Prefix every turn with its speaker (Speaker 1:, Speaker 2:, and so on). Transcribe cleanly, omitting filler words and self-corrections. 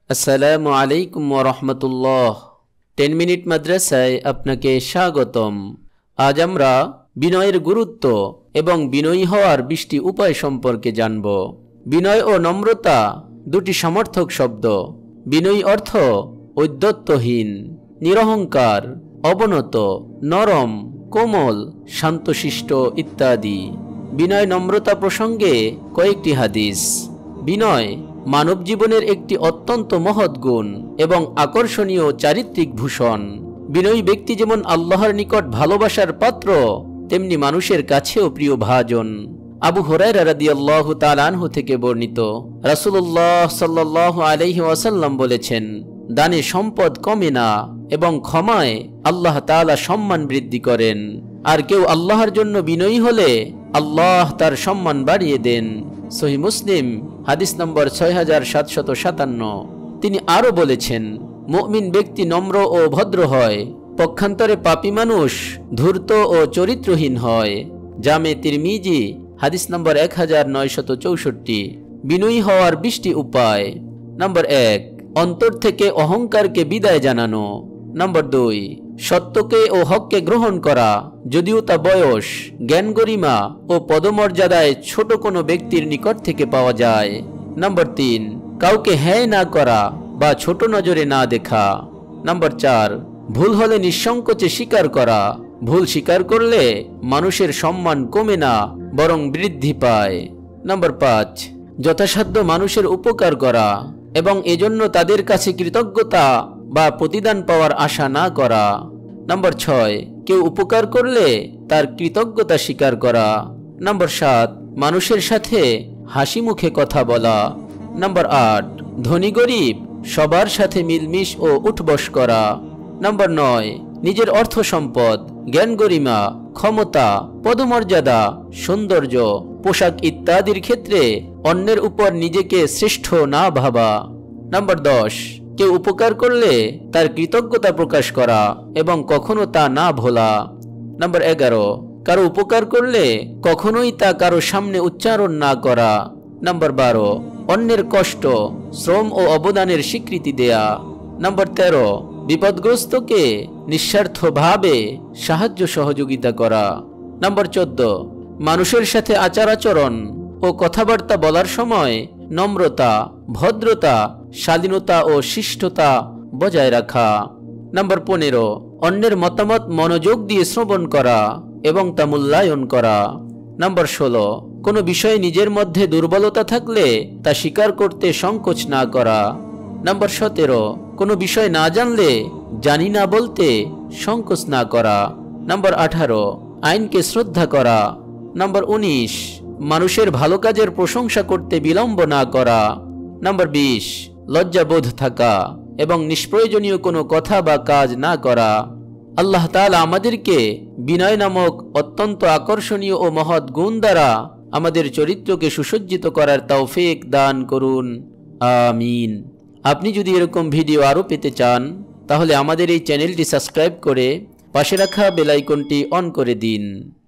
Speaker 1: আসসালামু আলাইকুম ওয়া রাহমাতুল্লাহ। 10 মিনিট মাদ্রাসায় আপনাকে স্বাগতম। আজ আমরা বিনয়ের গুরুত্ব এবং বিনয়ী হওয়ার 20টি উপায় সম্পর্কে জানব। বিনয় ও নম্রতা দুটি সমর্থক শব্দ। বিনয়ী অর্থ ঔদ্ধত্যহীন, নিরহংকার, অবনত, নরম, কোমল, শান্তশিষ্ট ইত্যাদি। বিনয় নম্রতা প্রসঙ্গে কয়েকটি হাদিস। বিনয় মানব জীবনের একটি অত্যন্ত মহৎ গুণ এবং আকর্ষণীয় চারিত্রিক ভূষণ। বিনয়ী ব্যক্তি যেমন আল্লাহর নিকট ভালোবাসার পাত্র, তেমনি মানুষের কাছেও প্রিয় ভাজন। আবু হুরায়রা রাদিয়াল্লাহু তাআলা আনহু থেকে বর্ণিত, রাসূলুল্লাহ সাল্লাল্লাহু আলাইহি ওয়াসাল্লাম বলেছেন, দানে সম্পদ কমে না এবং ক্ষমায় আল্লাহ তাআলা সম্মান বৃদ্ধি করেন। আর কেউ আল্লাহর জন্য বিনয়ী হলে আল্লাহ তার সম্মান বাড়িয়ে দেন। সহিহ মুসলিম হাদিস নম্বর 6757। তিনি আরো বলেছেন, মুমিন ব্যক্তি নম্র ও ভদ্র হয়, পক্ষান্তরে পাপী মানুষ ধূর্ত ও চরিত্রহীন হয়। জামে তিরমিজি হাদিস নম্বর 1964। বিনয়ী হওয়ার 20টি উপায়। নম্বর 1, অন্তর থেকে অহংকারকে বিদায় জানানো। নম্বর 2, সত্যকে ও হককে গ্রহণ করা, যদিও তা বয়স, জ্ঞান, গরিমা ও পদমর্যাদায় ছোট কোনো ব্যক্তির নিকট থেকে পাওয়া যায়। নম্বর 3, কাউকে হ্যায় না করা বা ছোট নজরে না দেখা। নম্বর 4, ভুল হলে নিঃসংকোচে স্বীকার করা। ভুল স্বীকার করলে মানুষের সম্মান কমে না, বরং বৃদ্ধি পায়। নম্বর 5, যথাসাধ্য মানুষের উপকার করা এবং এজন্য তাদের কাছে কৃতজ্ঞতা বা প্রতিদান পাওয়ার আশা না করা। নম্বর 6, কেউ উপকার করলে তার কৃতজ্ঞতা স্বীকার করা। নম্বর 7, মানুষের সাথে হাসি মুখে কথা বলা। নম্বর 8, ধনী গরিব সবার সাথে মিলমিশ ও উঠবস করা। নম্বর 9, নিজের অর্থ সম্পদ, জ্ঞান, গরিমা, ক্ষমতা, পদমর্যাদা, সৌন্দর্য, পোশাক ইত্যাদির ক্ষেত্রে অন্যের উপর নিজেকে শ্রেষ্ঠ না ভাবা। নম্বর 10, কেউ উপকার করলে তার কৃতজ্ঞতা প্রকাশ করা এবং কখনো তা না ভোলা। নম্বর 11, কারো উপকার করলে কখনোই তা কারো সামনে উচ্চারণ না করা। নম্বর 12, অন্যের কষ্ট, শ্রম ও অবদানের স্বীকৃতি দেয়া। নম্বর 13, বিপদগ্রস্তকে নিঃস্বার্থভাবে সাহায্য সহযোগিতা করা। নম্বর 14, মানুষের সাথে আচার আচরণ ও কথাবার্তা বলার সময় নম্রতা, ভদ্রতা, শালীনতা ও শিষ্টতা বজায় রাখা। নম্বর 15, অন্যের মতামত মনোযোগ দিয়ে শ্রবণ করা এবং তা মূল্যায়ন করা। নম্বর 16, কোনো বিষয়ে নিজের মধ্যে দুর্বলতা থাকলে তা স্বীকার করতে সংকোচ না করা। নম্বর 17, কোনো বিষয় না জানলে জানি না বলতে সংকোচ না করা। নম্বর 18, আইনকে শ্রদ্ধা করা। নম্বর 19, মানুষের ভালো কাজের প্রশংসা করতে বিলম্ব না করা। নম্বর 20, লজ্জাবোধ থাকা এবং নিষ্প্রয়োজনীয় কোনো কথা বা কাজ না করা। আল্লাহ তাআলা আমাদেরকে বিনয় নামক অত্যন্ত আকর্ষণীয় ও মহৎ গুণ দ্বারা আমাদের চরিত্রকে সুসজ্জিত করার তৌফিক দান করুন। আমিন। আপনি যদি এরকম ভিডিও আরও পেতে চান, তাহলে আমাদের এই চ্যানেলটি সাবস্ক্রাইব করে পাশে রাখা বেল আইকনটি অন করে দিন।